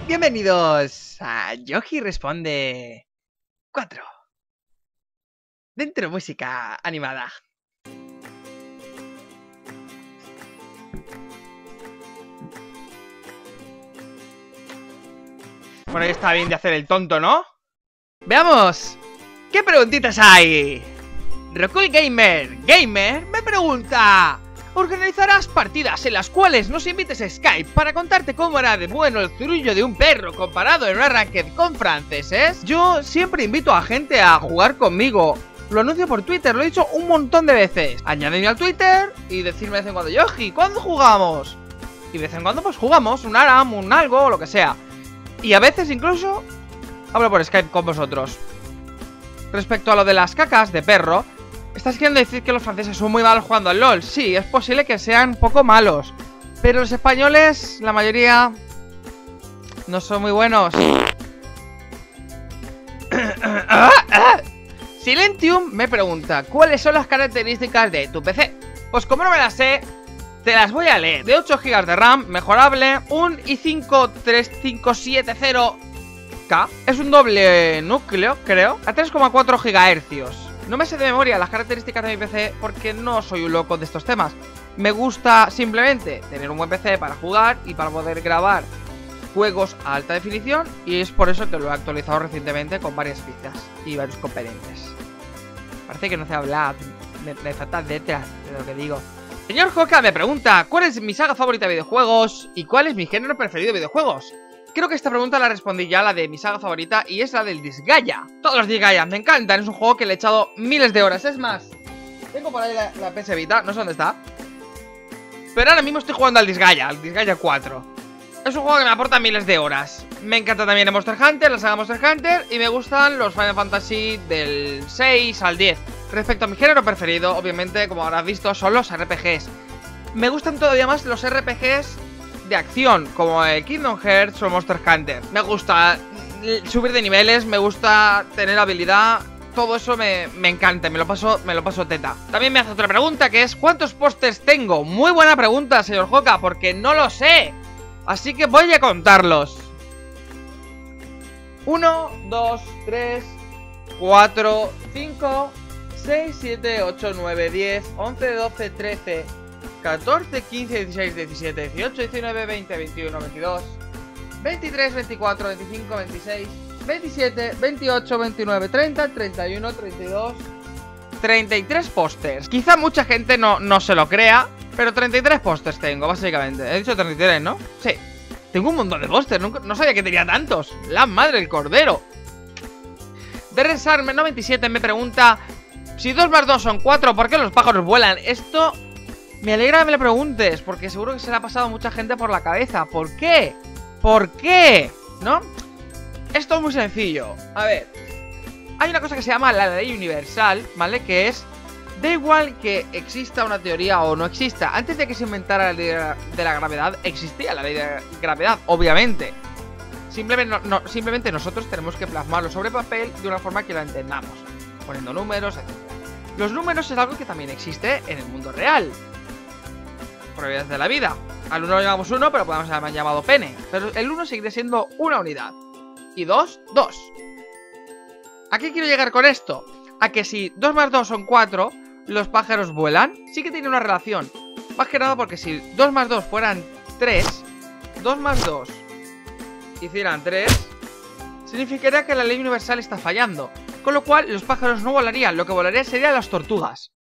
Bienvenidos a Yoji Responde 4. Dentro música animada. Bueno, ahí está bien de hacer el tonto, ¿no? Veamos. ¿Qué preguntitas hay? Rokul Gamer me pregunta: ¿organizarás partidas en las cuales nos invites a Skype para contarte cómo era de bueno el zurullo de un perro comparado en un ranked con franceses? Yo siempre invito a gente a jugar conmigo. Lo anuncio por Twitter, lo he dicho un montón de veces. Añádeme al Twitter y decirme de vez en cuando: Yoji, ¿cuándo jugamos? Y de vez en cuando pues jugamos un ARAM, un algo, o lo que sea. Y a veces incluso hablo por Skype con vosotros. Respecto a lo de las cacas de perro, ¿estás queriendo decir que los franceses son muy malos jugando al LOL? Sí, es posible que sean un poco malos, pero los españoles, la mayoría, no son muy buenos. Silentium me pregunta: ¿cuáles son las características de tu PC? Pues como no me las sé, te las voy a leer. De 8 GB de RAM, mejorable, un i5 3570K. Es un doble núcleo, creo, a 3,4 GHz. No me sé de memoria las características de mi PC porque no soy un loco de estos temas. Me gusta simplemente tener un buen PC para jugar y para poder grabar juegos a alta definición, y es por eso que lo he actualizado recientemente con varias pistas y varios componentes. Parece que no sé hablar, me falta letras de lo que digo. Señor Joka me pregunta: ¿cuál es mi saga favorita de videojuegos y cuál es mi género preferido de videojuegos? Creo que esta pregunta la respondí ya, la de mi saga favorita, y es la del Disgaea. Todos los Disgaea me encantan, es un juego que le he echado miles de horas. Es más, tengo por ahí la PS Vita, no sé dónde está, pero ahora mismo estoy jugando al Disgaea 4. Es un juego que me aporta miles de horas. Me encanta también el Monster Hunter, la saga Monster Hunter, y me gustan los Final Fantasy del 6 al 10. Respecto a mi género preferido, obviamente, como habrás visto, son los RPGs. Me gustan todavía más los RPGs de acción, como el Kingdom Hearts o Monster Hunter. Me gusta subir de niveles, me gusta tener habilidad. Todo eso me encanta, me lo paso teta. También me hace otra pregunta, que es: ¿cuántos pósters tengo? Muy buena pregunta, señor Joka, porque no lo sé. Así que voy a contarlos. 1, 2, 3, 4, 5, 6, 7, 8, 9, 10, 11, 12, 13, 14, 15, 16, 17, 18, 19, 20, 21, 22, 23, 24, 25, 26, 27, 28, 29, 30, 31, 32, 33 pósters. Quizá mucha gente no se lo crea, pero 33 pósters tengo, básicamente. He dicho 33, ¿no? Sí. Tengo un montón de pósters, no sabía que tenía tantos. La madre del cordero. Derresarme 97 me pregunta: si 2 más 2 son 4, ¿por qué los pájaros vuelan? Esto me alegra que me lo preguntes, porque seguro que se le ha pasado a mucha gente por la cabeza. ¿Por qué? ¿Por qué? ¿No? Esto es muy sencillo. A ver, hay una cosa que se llama la ley universal, ¿vale? Que es: da igual que exista una teoría o no exista. Antes de que se inventara la ley de la gravedad, existía la ley de la gravedad, obviamente. Simplemente nosotros tenemos que plasmarlo sobre papel de una forma que lo entendamos, poniendo números, etc. Los números es algo que también existe en el mundo real. Probabilidades de la vida. Al 1 lo llamamos 1, pero podemos haber llamado pene. Pero el 1 seguirá siendo una unidad. Y 2, 2. ¿A qué quiero llegar con esto? A que si 2 más 2 son 4, los pájaros vuelan. Sí que tiene una relación. Más que nada porque si 2 más 2 fueran 3, 2 más 2 hicieran 3, significaría que la ley universal está fallando. Con lo cual los pájaros no volarían. Lo que volarían serían las tortugas.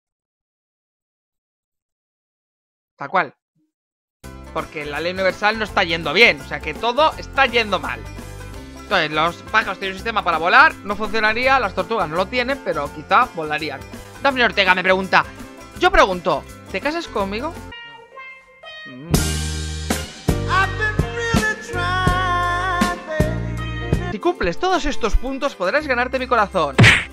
Tal cual. Porque la ley universal no está yendo bien. O sea que todo está yendo mal. Entonces los pájaros tienen un sistema para volar, no funcionaría. Las tortugas no lo tienen, pero quizá volarían. Daphne Ortega me pregunta: yo pregunto, ¿te casas conmigo? Si cumples todos estos puntos, podrás ganarte mi corazón.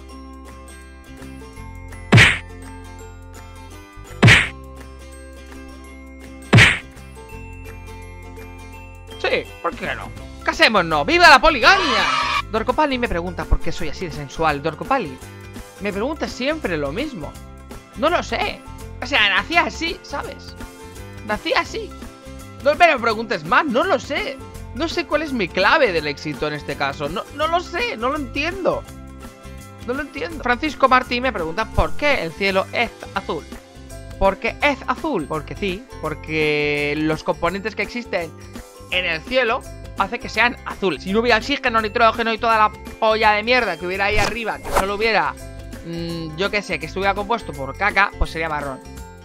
Sí, ¿por qué no? ¡Casémonos! ¡Viva la poligamia! Dorcopali me pregunta por qué soy así de sensual. Dorcopali me pregunta siempre lo mismo. No lo sé. O sea, nací así, ¿sabes? Nací así. No me preguntes más, no lo sé. No sé cuál es mi clave del éxito en este caso. No lo sé, no lo entiendo. No lo entiendo. Francisco Martí me pregunta por qué el cielo es azul. ¿Por qué es azul? Porque sí, porque los componentes que existen en el cielo hace que sean azules. Si no hubiera oxígeno, nitrógeno y toda la polla de mierda que hubiera ahí arriba, que solo hubiera, yo qué sé, que estuviera compuesto por caca, pues sería marrón.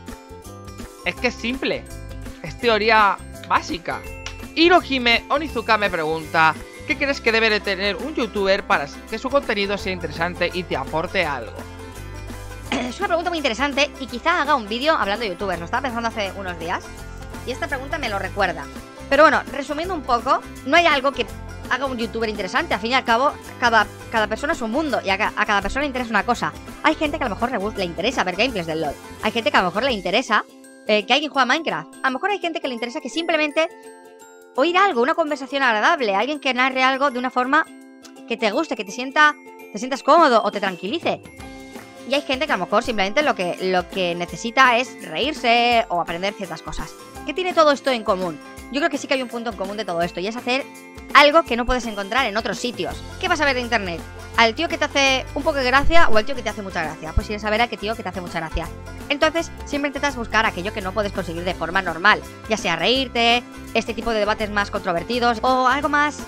Es que es simple. Es teoría básica. Hirohime Onizuka me pregunta: ¿qué crees que debe de tener un youtuber para que su contenido sea interesante y te aporte algo? Es una pregunta muy interesante y quizá haga un vídeo hablando de youtubers. Lo estaba pensando hace unos días y esta pregunta me lo recuerda. Pero bueno, resumiendo un poco, no hay algo que haga un youtuber interesante. Al fin y al cabo, cada persona es un mundo y a cada persona le interesa una cosa. Hay gente que a lo mejor le interesa ver gameplays del LoL. Hay gente que a lo mejor le interesa que alguien juegue a Minecraft. A lo mejor hay gente que le interesa que simplemente oír algo, una conversación agradable, alguien que narre algo de una forma que te guste, que te sientas cómodo o te tranquilice. Y hay gente que a lo mejor simplemente lo que necesita es reírse o aprender ciertas cosas. ¿Qué tiene todo esto en común? Yo creo que sí que hay un punto en común de todo esto y es hacer algo que no puedes encontrar en otros sitios. ¿Qué vas a ver de internet? ¿Al tío que te hace un poco de gracia o al tío que te hace mucha gracia? Pues quieres saber a qué tío que te hace mucha gracia. Entonces siempre intentas buscar aquello que no puedes conseguir de forma normal, ya sea reírte, este tipo de debates más controvertidos o algo más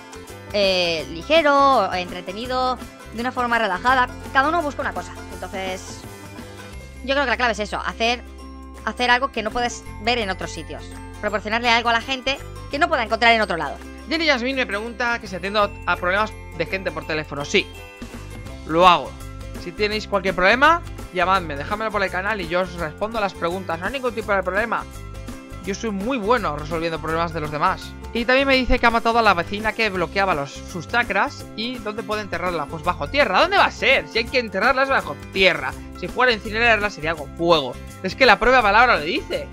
ligero, o entretenido, de una forma relajada. Cada uno busca una cosa. Entonces yo creo que la clave es eso, hacer algo que no puedes ver en otros sitios, proporcionarle algo a la gente que no pueda encontrar en otro lado. Jenny Yasmin me pregunta que si atiendo a problemas de gente por teléfono. Sí, lo hago. Si tenéis cualquier problema, llamadme, dejadmelo por el canal y yo os respondo a las preguntas. No hay ningún tipo de problema. Yo soy muy bueno resolviendo problemas de los demás. Y también me dice que ha matado a la vecina que bloqueaba sus chakras. ¿Y dónde puede enterrarla? Pues bajo tierra. ¿Dónde va a ser? Si hay que enterrarla es bajo tierra. Si fuera a incinerarla sería con fuego. Es que la propia palabra lo dice.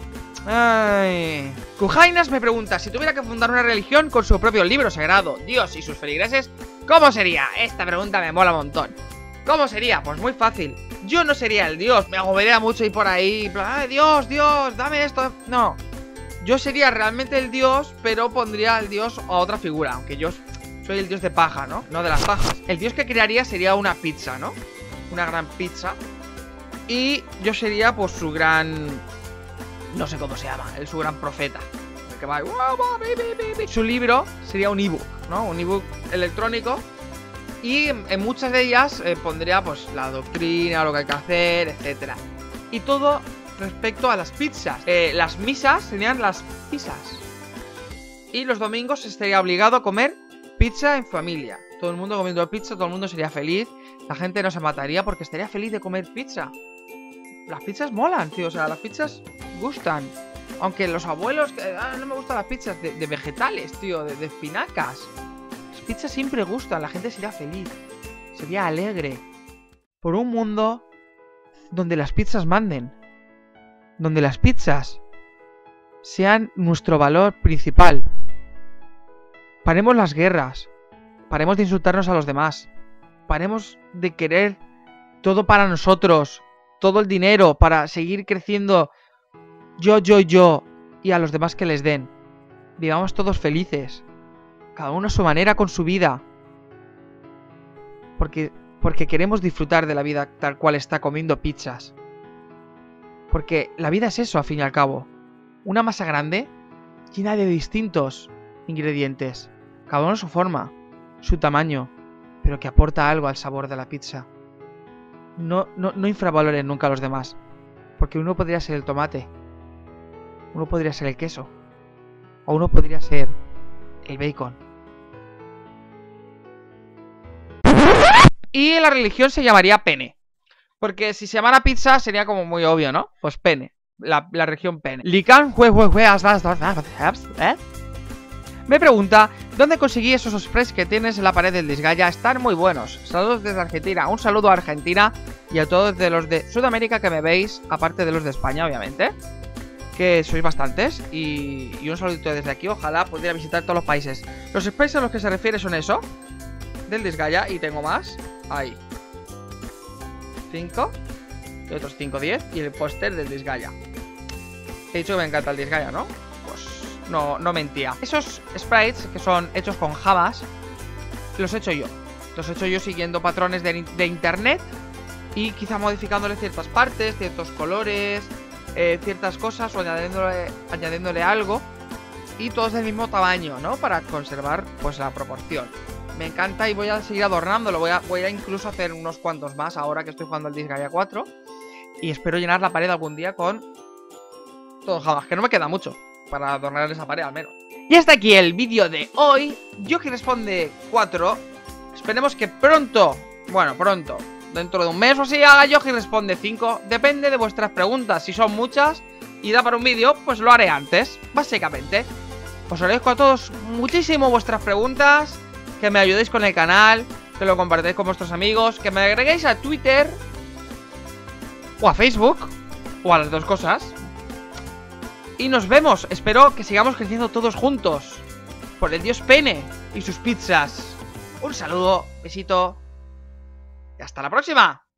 Ay. Kujainas me pregunta: si tuviera que fundar una religión con su propio libro sagrado, Dios y sus feligreses, ¿cómo sería? Esta pregunta me mola un montón. ¿Cómo sería? Pues muy fácil. Yo no sería el Dios, me agobiaría mucho y por ahí, Dios, dame esto. No, yo sería realmente el Dios, pero pondría al Dios a otra figura. Aunque yo soy el Dios de paja, ¿no? No de las pajas. El Dios que crearía sería una pizza, ¿no? Una gran pizza. Y yo sería pues su gran... no sé cómo se llama, su gran profeta. El que va... Su libro sería un ebook, ¿no? Un ebook electrónico. Y en muchas de ellas pondría pues la doctrina, lo que hay que hacer, etcétera. Y todo respecto a las pizzas. Las misas serían las pizzas. Y los domingos estaría obligado a comer pizza en familia. Todo el mundo comiendo pizza, todo el mundo sería feliz. La gente no se mataría porque estaría feliz de comer pizza. Las pizzas molan, tío, o sea, las pizzas gustan. Aunque los abuelos, no me gustan las pizzas de vegetales, tío, de espinacas. Las pizzas siempre gustan, la gente sería feliz, sería alegre. Por un mundo donde las pizzas manden. Donde las pizzas sean nuestro valor principal. Paremos las guerras. Paremos de insultarnos a los demás. Paremos de querer todo para nosotros. Todo el dinero para seguir creciendo yo y a los demás que les den. Vivamos todos felices, cada uno a su manera con su vida, porque queremos disfrutar de la vida tal cual está, comiendo pizzas. Porque la vida es eso, al fin y al cabo, una masa grande llena de distintos ingredientes, cada uno a su forma, su tamaño, pero que aporta algo al sabor de la pizza. No infravaloren nunca a los demás. Porque uno podría ser el tomate, uno podría ser el queso, o uno podría ser el bacon. Y la religión se llamaría pene. Porque si se llamara pizza sería como muy obvio, ¿no? Pues pene, la religión pene. Lican me pregunta: ¿dónde conseguí esos sprays que tienes en la pared del Disgaea? Están muy buenos. Saludos desde Argentina. Un saludo a Argentina y a todos de los de Sudamérica que me veis, aparte de los de España, obviamente, que sois bastantes. Y un saludito desde aquí. Ojalá pudiera visitar todos los países. Los sprays a los que se refiere son eso, del Disgaea, y tengo más. Ahí 5 y otros 5, 10. Y el póster del Disgaea. He dicho que me encanta el Disgaea, ¿no? Pues no mentía. Esos sprites que son hechos con Javas, los he hecho yo. Los he hecho yo siguiendo patrones de internet y quizá modificándole ciertas partes, ciertos colores, ciertas cosas o añadiéndole algo. Y todos del mismo tamaño, ¿no? Para conservar pues la proporción. Me encanta y voy a seguir adornándolo. Voy a incluso hacer unos cuantos más ahora que estoy jugando al Disgaea 4. Y espero llenar la pared algún día con todo Javas, que no me queda mucho para adornar esa pared al menos. Y hasta aquí el vídeo de hoy. Yoki Responde 4. Esperemos que pronto, bueno, pronto, dentro de un mes o así, haga Yoki Responde 5. Depende de vuestras preguntas. Si son muchas y da para un vídeo, pues lo haré antes, básicamente. Os agradezco a todos muchísimo vuestras preguntas, que me ayudéis con el canal, que lo compartáis con vuestros amigos, que me agreguéis a Twitter o a Facebook, o a las dos cosas. Y nos vemos, espero que sigamos creciendo todos juntos, por el dios Pene y sus pizzas. Un saludo, besito y hasta la próxima.